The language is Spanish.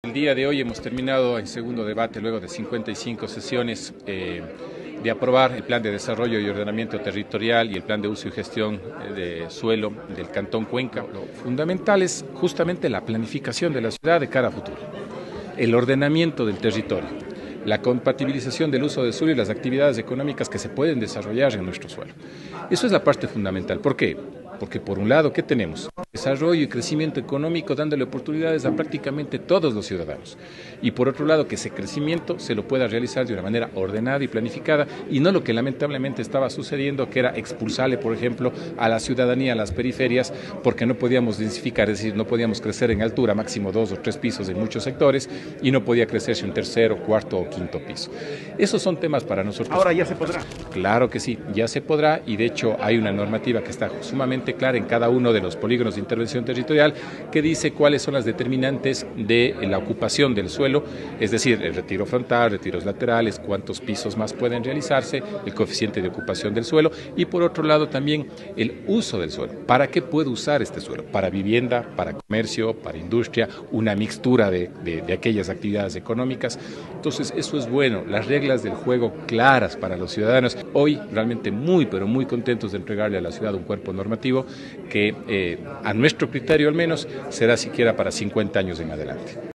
El día de hoy hemos terminado el segundo debate, luego de 55 sesiones, de aprobar el Plan de Desarrollo y Ordenamiento Territorial y el Plan de Uso y Gestión de Suelo del Cantón Cuenca. Lo fundamental es justamente la planificación de la ciudad de cara a futuro, el ordenamiento del territorio, la compatibilización del uso del suelo y las actividades económicas que se pueden desarrollar en nuestro suelo. Eso es la parte fundamental. ¿Por qué? Porque por un lado, ¿qué tenemos? Desarrollo y crecimiento económico dándole oportunidades a prácticamente todos los ciudadanos. Y por otro lado, que ese crecimiento se lo pueda realizar de una manera ordenada y planificada y no lo que lamentablemente estaba sucediendo, que era expulsarle, por ejemplo, a la ciudadanía a las periferias porque no podíamos densificar, es decir, no podíamos crecer en altura, máximo 2 o 3 pisos en muchos sectores y no podía crecerse un tercero, cuarto o quinto piso. Esos son temas para nosotros. Ahora ya se podrá. Claro que sí, ya se podrá y de hecho hay una normativa que está sumamente clara en cada uno de los polígonos de intervención territorial que dice cuáles son las determinantes de la ocupación del suelo, es decir, el retiro frontal, retiros laterales, cuántos pisos más pueden realizarse, el coeficiente de ocupación del suelo y por otro lado también el uso del suelo. ¿Para qué puedo usar este suelo? Para vivienda, para comercio, para industria, una mixtura de aquellas actividades económicas. Entonces eso es bueno, las reglas del juego claras para los ciudadanos. Hoy realmente muy pero muy contentos de entregarle a la ciudad un cuerpo normativo que a nuestro criterio al menos será siquiera para 50 años en adelante.